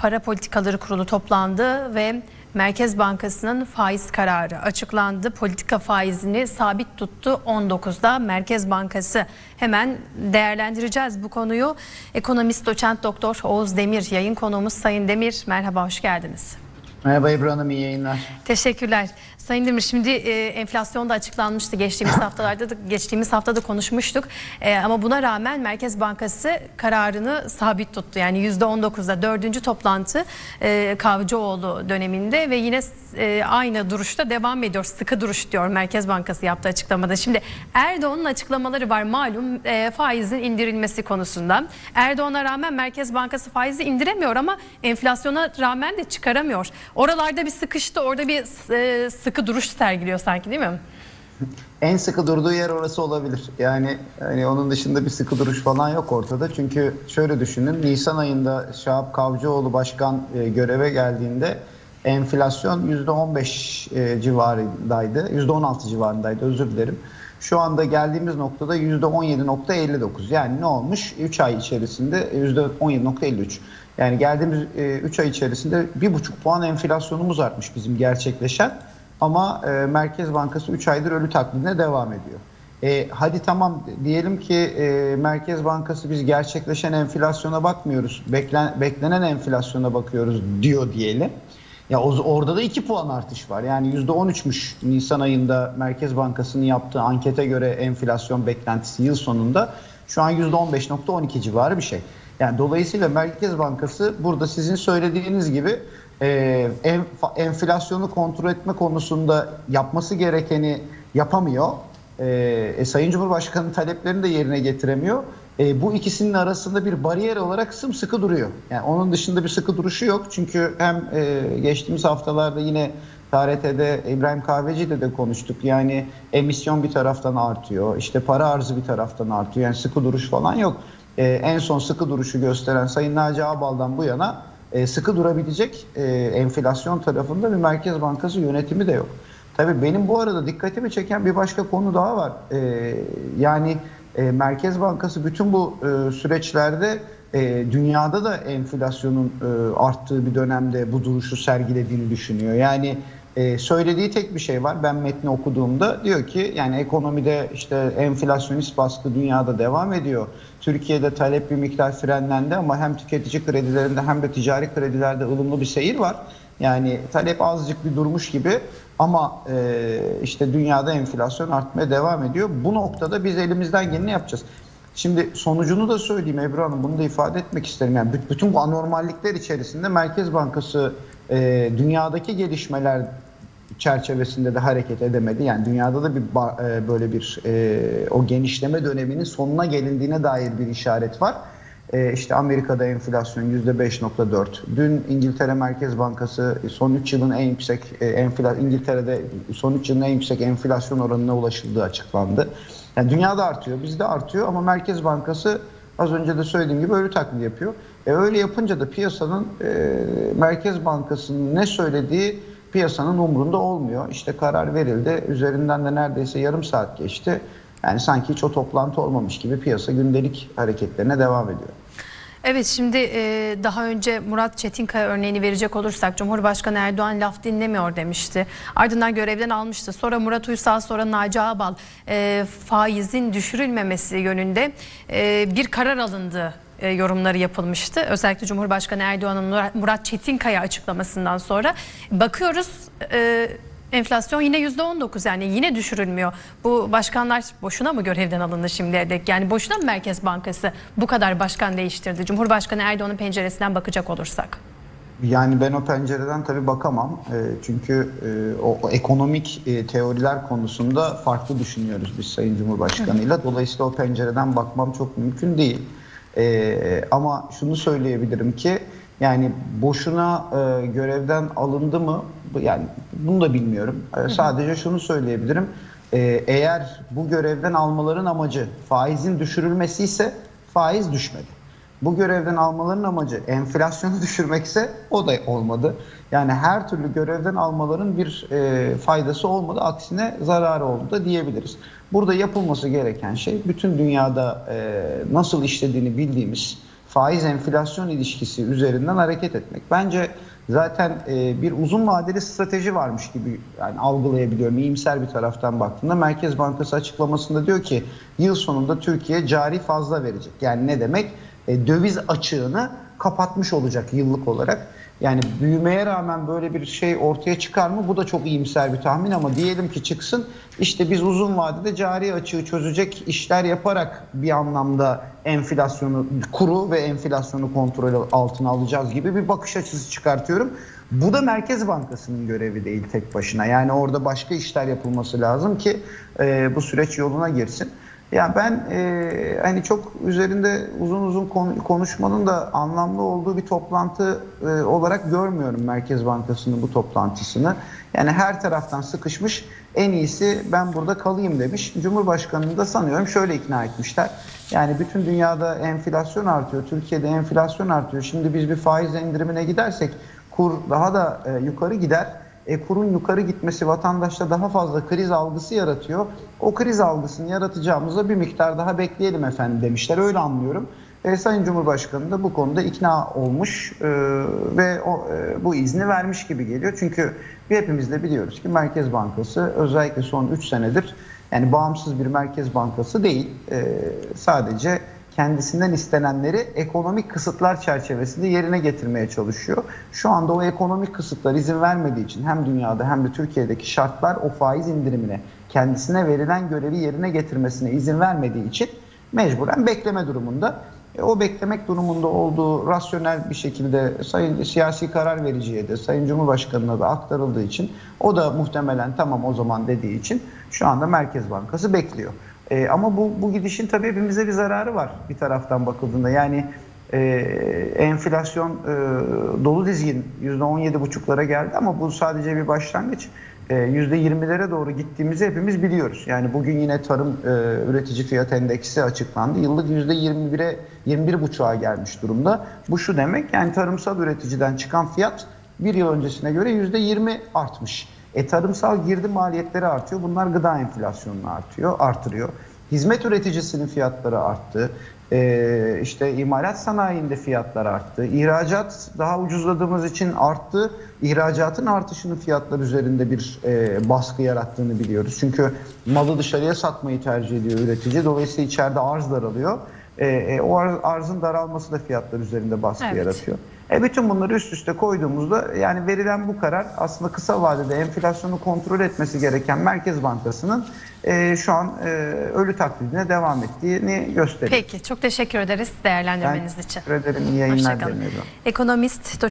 Para Politikaları Kurulu toplandı ve Merkez Bankası'nın faiz kararı açıklandı. Politika faizini sabit tuttu 19'da Merkez Bankası. Hemen değerlendireceğiz bu konuyu. Ekonomist doçent doktor Oğuz Demir yayın konuğumuz. Sayın Demir, merhaba, hoş geldiniz. Merhaba Ebru Hanım, iyi yayınlar. Teşekkürler. Sayın Demir, şimdi enflasyon da açıklanmıştı. Geçtiğimiz haftada konuşmuştuk. Ama buna rağmen Merkez Bankası kararını sabit tuttu. Yani %19'da 4. toplantı Kavcıoğlu döneminde ve yine aynı duruşta devam ediyor. Sıkı duruş diyor Merkez Bankası yaptığı açıklamada. Şimdi Erdoğan'ın açıklamaları var malum faizin indirilmesi konusunda. Erdoğan'a rağmen Merkez Bankası faizi indiremiyor ama enflasyona rağmen de çıkaramıyor. Oralarda bir sıkıştı, orada bir sıkı duruş sergiliyor sanki, değil mi? En sıkı durduğu yer orası olabilir. Yani onun dışında bir sıkı duruş falan yok ortada. Çünkü şöyle düşünün, Nisan ayında Şahap Kavcıoğlu başkan göreve geldiğinde enflasyon %15 civarındaydı. %16 civarındaydı, özür dilerim. Şu anda geldiğimiz noktada %17.59. Yani ne olmuş? 3 ay içerisinde %17.53. Yani geldiğimiz 3 ay içerisinde 1,5 puan enflasyonumuz artmış bizim gerçekleşen. Ama Merkez Bankası 3 aydır ölü taklidine devam ediyor. Hadi tamam diyelim ki Merkez Bankası biz gerçekleşen enflasyona bakmıyoruz. Beklenen enflasyona bakıyoruz diyor diyelim. Ya orada da 2 puan artış var. Yani %13'müş Nisan ayında Merkez Bankası'nın yaptığı ankete göre enflasyon beklentisi yıl sonunda. Şu an %15.12 civarı bir şey. Yani dolayısıyla Merkez Bankası burada sizin söylediğiniz gibi enflasyonu kontrol etme konusunda yapması gerekeni yapamıyor. Sayın Cumhurbaşkanı'nın taleplerini de yerine getiremiyor. Bu ikisinin arasında bir bariyer olarak sımsıkı duruyor. Yani onun dışında bir sıkı duruşu yok. Çünkü hem geçtiğimiz haftalarda yine TRT'de İbrahim Kahveci'de de konuştuk. Yani emisyon bir taraftan artıyor. İşte para arzı bir taraftan artıyor. Yani sıkı duruş falan yok. En son sıkı duruşu gösteren Sayın Naci Ağbal'dan bu yana sıkı durabilecek enflasyon tarafında bir Merkez Bankası yönetimi de yok. Tabii benim bu arada dikkatimi çeken bir başka konu daha var. Yani Merkez Bankası bütün bu süreçlerde dünyada da enflasyonun arttığı bir dönemde bu duruşu sergilediğini düşünüyor. Yani söylediği tek bir şey var. Ben metni okuduğumda diyor ki yani ekonomide işte enflasyonist baskı dünyada devam ediyor. Türkiye'de talep bir miktar frenlendi ama hem tüketici kredilerinde hem de ticari kredilerde ılımlı bir seyir var. Yani talep azıcık bir durmuş gibi ama işte dünyada enflasyon artmaya devam ediyor. Bu noktada biz elimizden geleni yapacağız. Şimdi sonucunu da söyleyeyim Ebru Hanım, bunu da ifade etmek isterim. Yani bütün bu anormallikler içerisinde Merkez Bankası dünyadaki gelişmeler çerçevesinde de hareket edemedi. Yani dünyada da böyle bir o genişleme döneminin sonuna gelindiğine dair bir işaret var. İşte Amerika'da enflasyon %5.4. Dün İngiltere Merkez Bankası son 3 yılın en yüksek İngiltere'de son 3 yılın en yüksek enflasyon oranına ulaşıldığı açıklandı. Yani dünyada artıyor, bizde artıyor ama Merkez Bankası az önce de söylediğim gibi ölü taklidi yapıyor. Öyle yapınca da piyasanın Merkez Bankası'nın ne söylediği piyasanın umrunda olmuyor. İşte karar verildi. Üzerinden de neredeyse yarım saat geçti. Yani sanki hiç o toplantı olmamış gibi piyasa gündelik hareketlerine devam ediyor. Evet, şimdi daha önce Murat Çetinkaya örneğini verecek olursak Cumhurbaşkanı Erdoğan laf dinlemiyor demişti. Ardından görevden almıştı. Sonra Murat Uysal, sonra Naci Ağbal faizin düşürülmemesi yönünde bir karar alındı yorumları yapılmıştı. Özellikle Cumhurbaşkanı Erdoğan'ın Murat Çetinkaya açıklamasından sonra bakıyoruz enflasyon yine %19, yani yine düşürülmüyor. Bu başkanlar boşuna mı görevden alındı şimdiye dek? Yani boşuna mı Merkez Bankası bu kadar başkan değiştirdi? Cumhurbaşkanı Erdoğan'ın penceresinden bakacak olursak. Yani ben o pencereden tabii bakamam. Çünkü o ekonomik teoriler konusunda farklı düşünüyoruz biz Sayın Cumhurbaşkanı'yla. Dolayısıyla o pencereden bakmam çok mümkün değil. Ama şunu söyleyebilirim ki yani boşuna görevden alındı mı? Yani bunu da bilmiyorum. Sadece şunu söyleyebilirim. Eğer bu görevden almaların amacı faizin düşürülmesi ise faiz düşmedi. Bu görevden almaların amacı enflasyonu düşürmekse o da olmadı. Yani her türlü görevden almaların bir faydası olmadı. Aksine zararı oldu da diyebiliriz. Burada yapılması gereken şey bütün dünyada nasıl işlediğini bildiğimiz faiz enflasyon ilişkisi üzerinden hareket etmek. Bence zaten bir uzun vadeli strateji varmış gibi yani algılayabiliyorum. İyimser bir taraftan baktığımda Merkez Bankası açıklamasında diyor ki yıl sonunda Türkiye cari fazla verecek. Yani ne demek? Döviz açığını kapatmış olacak yıllık olarak. Yani büyümeye rağmen böyle bir şey ortaya çıkar mı? Bu da çok iyimser bir tahmin ama diyelim ki çıksın. İşte biz uzun vadede cari açığı çözecek işler yaparak bir anlamda enflasyonu, kuru ve enflasyonu kontrol altına alacağız gibi bir bakış açısı çıkartıyorum. Bu da Merkez Bankası'nın görevi değil tek başına. Yani orada başka işler yapılması lazım ki bu süreç yoluna girsin. Ya ben hani çok üzerinde uzun uzun konuşmanın da anlamlı olduğu bir toplantı olarak görmüyorum Merkez Bankası'nın bu toplantısını. Yani her taraftan sıkışmış, en iyisi ben burada kalayım demiş. Cumhurbaşkanı'nı da sanıyorum şöyle ikna etmişler. Yani bütün dünyada enflasyon artıyor, Türkiye'de enflasyon artıyor. Şimdi biz bir faiz indirimine gidersek kur daha da yukarı gider. Kurun yukarı gitmesi vatandaşta daha fazla kriz algısı yaratıyor. O kriz algısını yaratacağımıza bir miktar daha bekleyelim efendim demişler. Öyle anlıyorum. Sayın Cumhurbaşkanı da bu konuda ikna olmuş ve bu izni vermiş gibi geliyor. Çünkü hepimiz de biliyoruz ki Merkez Bankası özellikle son 3 senedir yani bağımsız bir Merkez Bankası değil. Sadece kendisinden istenenleri ekonomik kısıtlar çerçevesinde yerine getirmeye çalışıyor. Şu anda o ekonomik kısıtlar izin vermediği için hem dünyada hem de Türkiye'deki şartlar o faiz indirimine, kendisine verilen görevi yerine getirmesine izin vermediği için mecburen bekleme durumunda. O beklemek durumunda olduğu rasyonel bir şekilde sayın siyasi karar vericiye de Sayın Cumhurbaşkanı'na da aktarıldığı için o da muhtemelen tamam o zaman dediği için şu anda Merkez Bankası bekliyor. Ama bu gidişin tabii hepimize bir zararı var bir taraftan bakıldığında. Yani enflasyon dolu dizgin %17,5'lara geldi ama bu sadece bir başlangıç. %20'lere doğru gittiğimizi hepimiz biliyoruz. Yani bugün yine tarım üretici fiyat endeksi açıklandı. Yıllık %21,5'a gelmiş durumda. Bu şu demek yani tarımsal üreticiden çıkan fiyat bir yıl öncesine göre %20 artmış. Tarımsal girdi maliyetleri artıyor. Bunlar gıda enflasyonunu artırıyor. Hizmet üreticisinin fiyatları arttı. İşte imalat sanayinde fiyatlar arttı. İhracat daha ucuzladığımız için arttı. İhracatın artışının fiyatlar üzerinde bir baskı yarattığını biliyoruz. Çünkü malı dışarıya satmayı tercih ediyor üretici. Dolayısıyla içeride arz daralıyor. O arzın daralması da fiyatlar üzerinde baskı yaratıyor. Bütün bunları üst üste koyduğumuzda yani verilen bu karar aslında kısa vadede enflasyonu kontrol etmesi gereken Merkez Bankası'nın şu an ölü taklidine devam ettiğini gösteriyor. Peki çok teşekkür ederiz değerlendirmeniz için. Teşekkür ederim. İyi yayınlar diliyorum. Ekonomist